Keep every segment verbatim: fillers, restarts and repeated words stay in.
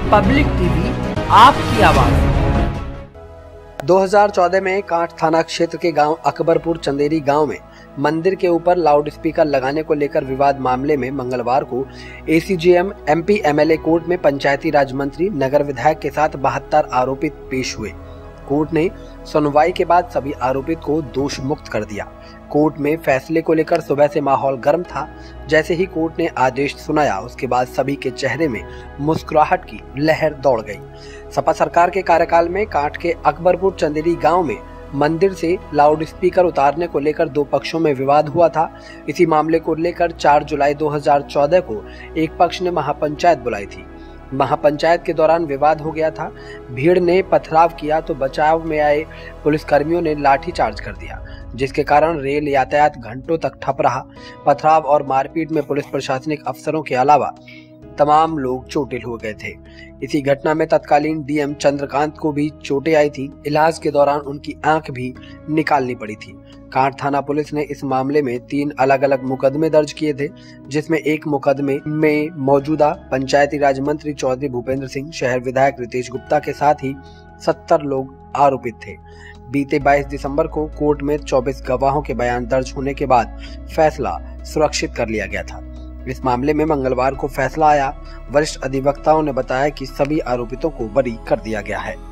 Public TV, आपकी आवाज। दो हज़ार चौदह में कांठ थाना क्षेत्र के गांव अकबरपुर चंदेरी गांव में मंदिर के ऊपर लाउडस्पीकर लगाने को लेकर विवाद मामले में मंगलवार को एसीजेएम एमपी एमएलए कोर्ट में पंचायती राज मंत्री नगर विधायक के साथ बहत्तर आरोपित पेश हुए। कोर्ट ने सुनवाई के बाद सभी आरोपित को दोष मुक्त कर दिया। कोर्ट में फैसले को लेकर सुबह से माहौल गर्म था। जैसे ही कोर्ट ने आदेश सुनाया, उसके बाद सभी के चेहरे में मुस्कुराहट की लहर दौड़ गई। सपा सरकार के कार्यकाल में कांठ के अकबरपुर चंदेरी गांव में मंदिर से लाउडस्पीकर उतारने को लेकर दो पक्षों में विवाद हुआ था। इसी मामले को लेकर चार जुलाई दो हज़ार चौदह को एक पक्ष ने महापंचायत बुलाई थी। महापंचायत के दौरान विवाद हो गया था। भीड़ ने पथराव किया तो बचाव में आए पुलिसकर्मियों ने लाठीचार्ज कर दिया, जिसके कारण रेल यातायात घंटों तक ठप रहा। पथराव और मारपीट में पुलिस प्रशासनिक अफसरों के अलावा तमाम लोग चोटिल हो गए थे। इसी घटना में तत्कालीन डीएम चंद्रकांत को भी चोटें आई थी। इलाज के दौरान उनकी आंख भी निकालनी पड़ी थी। कांठ थाना पुलिस ने इस मामले में तीन अलग अलग मुकदमे दर्ज किए थे, जिसमें एक मुकदमे में मौजूदा पंचायती राज मंत्री चौधरी भूपेंद्र सिंह, शहर विधायक रितेश गुप्ता के साथ ही सत्तर लोग आरोपित थे। बीते बाईस दिसंबर को कोर्ट में चौबीस गवाहों के बयान दर्ज होने के बाद फैसला सुरक्षित कर लिया गया था। इस मामले में मंगलवार को फैसला आया। वरिष्ठ अधिवक्ताओं ने बताया कि सभी आरोपितों को बरी कर दिया गया है।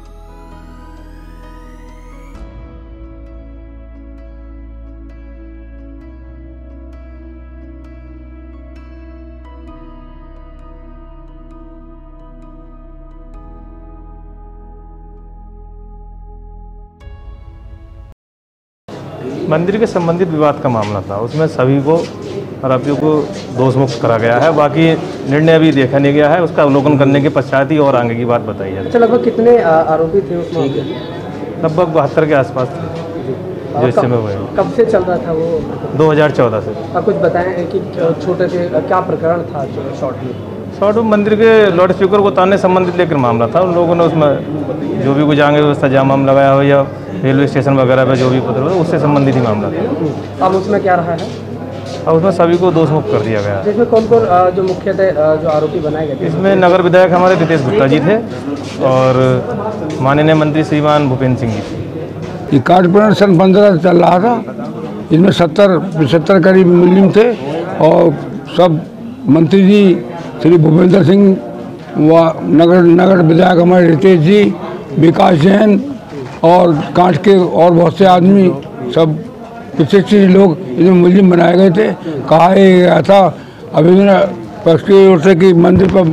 मंदिर के संबंधित विवाद का मामला था। उसमें सभी को आरोपियों को दोष मुक्त करा गया है। बाकी निर्णय अभी देखा नहीं गया है। उसका अवलोकन करने के पश्चात ही और आगे की बात बताई जाए। अच्छा, लगभग कितने आरोपी थे उस मामले में? लगभग बहत्तर के आसपास थे जो इस समय हुए। कब से चल रहा था वो? दो हज़ार चौदह से। आप कुछ बताएं कि छोटे से क्या प्रकरण था? शॉर्ट में शॉर्ट मंदिर के लाउड स्पीकर को उतारने संबंधित लेकर मामला था। उन लोगों ने उसमें जो भी कुछ आगे व्यवस्था जाम वाम लगाया हो या रेलवे स्टेशन वगैरह पे जो भी पत्र हो, उससे संबंधित ही मामला था। अब उसमें क्या रहा है? अब उसमें सभी को दोष मुक्त कर दिया गया। जिसमें कौन कौन जो मुख्यतः जो आरोपी बनाए गए थे? इसमें नगर विधायक हमारे रितेश गुप्ता जी थे और माननीय मंत्री श्रीमान भूपेंद्र सिंह जी थे। ये कार्ड सन पंद्रह से चल रहा था। इसमें सत्तर पचहत्तर करीब मुस्लिम थे और सब मंत्री जी श्री भूपेंद्र सिंह व नगर नगर विधायक हमारे रितेश जी, विकास जैन और कांठ के और बहुत से आदमी, सब प्रशिक्षित लोग इसमें मुलजिम बनाए गए थे। कहा गया था अभिन्न पक्ष की ओर से कि मंदिर पर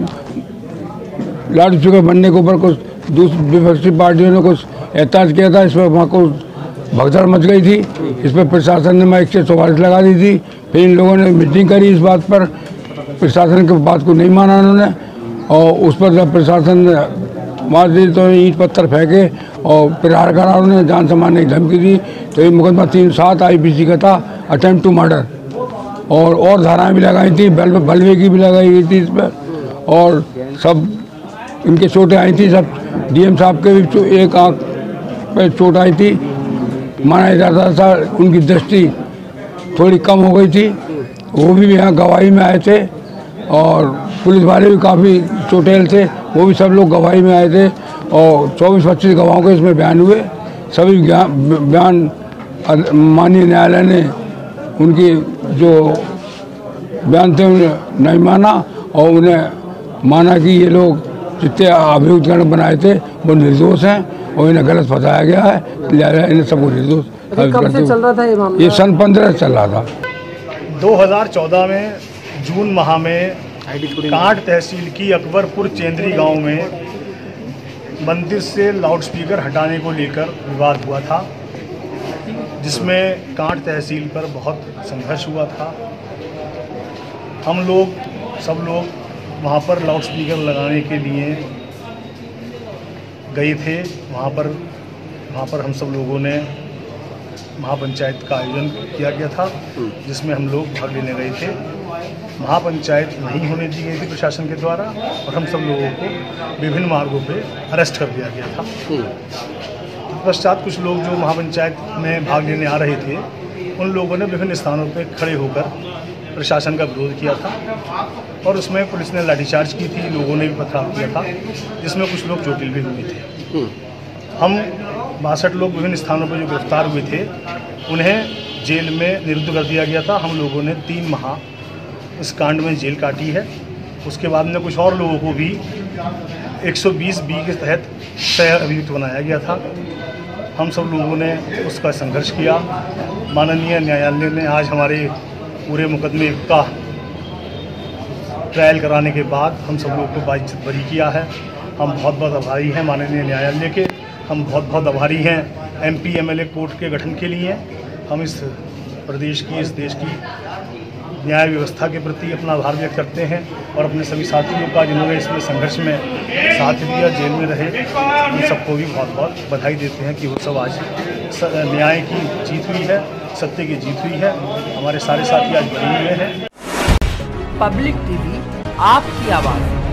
लाउड स्पीकर बनने के ऊपर कुछ दूसरी विपक्षी पार्टियों ने कुछ एहताज किया था। इस पर वहाँ को भगदड़ मच गई थी। इस पर प्रशासन ने एक सौ चौवालीस लगा दी थी। फिर इन लोगों ने मीटिंग करी इस बात पर। प्रशासन की बात को नहीं माना उन्होंने और उस पर जब प्रशासन ने मार दी तो ईंट पत्थर फेंके और प्रहार करा। उन्होंने जान से मारने की धमकी दी। तो ये मुकदमा तीन सात आईपीसी का था, अटेम्प्ट टू मर्डर, और और धाराएं भी लगाई थी, बल बलवे की भी लगाई गई थी इस पर। और सब इनके चोटें आई थी। सब डीएम साहब के भी एक आँख पर चोट आई थी। माना जाता था उनकी दृष्टि थोड़ी कम हो गई थी। वो भी यहाँ गवाही में आए थे और पुलिस वाले भी काफ़ी चोटेल थे, वो भी सब लोग गवाही में आए थे। और चौबीस पच्चीस गवाहों के इसमें बयान हुए। सभी बयान माननीय न्यायालय ने उनकी जो बयान थे उन्हें नहीं माना और उन्हें माना कि ये लोग जितने अभियुक्तगण बनाए थे वो निर्दोष हैं और इन्हें गलत बताया गया है, लिहाजा इन्हें सबको निर्दोष। कब से चल रहा था ये मामला? ये सन पंद्रह से चल रहा था। दो हज़ार चौदह में जून माह में कांठ तहसील की अकबरपुर चेंदरी गांव में मंदिर से लाउडस्पीकर हटाने को लेकर विवाद हुआ था, जिसमें कांठ तहसील पर बहुत संघर्ष हुआ था। हम लोग सब लोग वहां पर लाउडस्पीकर लगाने के लिए गए थे। वहां पर वहां पर हम सब लोगों ने महापंचायत का आयोजन किया गया था, जिसमें हम लोग भाग लेने गए थे। महापंचायत नहीं होने दी गई थी प्रशासन के द्वारा और हम सब लोगों को विभिन्न मार्गों पे अरेस्ट कर दिया गया था। पश्चात कुछ लोग जो महापंचायत में भाग लेने आ रहे थे, उन लोगों ने विभिन्न स्थानों पे खड़े होकर प्रशासन का विरोध किया था और उसमें पुलिस ने लाठीचार्ज की थी, लोगों ने भी पथराव किया था, जिसमें कुछ लोग चोटिल भी हुए थे। हम बासठ लोग विभिन्न स्थानों पर जो गिरफ्तार हुए थे उन्हें जेल में निरुद्ध कर दिया गया था। हम लोगों ने तीन माह इस कांड में जेल काटी है। उसके बाद में कुछ और लोगों को भी एक सौ बीस बी के तहत सह अभियुक्त बनाया गया था। हम सब लोगों ने उसका संघर्ष किया। माननीय न्यायालय ने आज हमारे पूरे मुकदमे का ट्रायल कराने के बाद हम सब लोगों को बाइज्जत बरी किया है। हम बहुत बहुत आभारी हैं माननीय न्यायालय के। हम बहुत बहुत आभारी हैं एमपी एमएलए कोर्ट के गठन के लिए। हम इस प्रदेश की, इस देश की न्याय व्यवस्था के प्रति अपना आभार व्यक्त करते हैं और अपने सभी साथियों का जिन्होंने इसमें संघर्ष में साथ दिया, जेल में रहे, उन सबको भी बहुत बहुत बधाई देते हैं कि वो सब आज न्याय की जीत हुई है, सत्य की जीत हुई है। हमारे सारे साथी आज बने हुए हैं। पब्लिक टीवी आपकी आवाज़।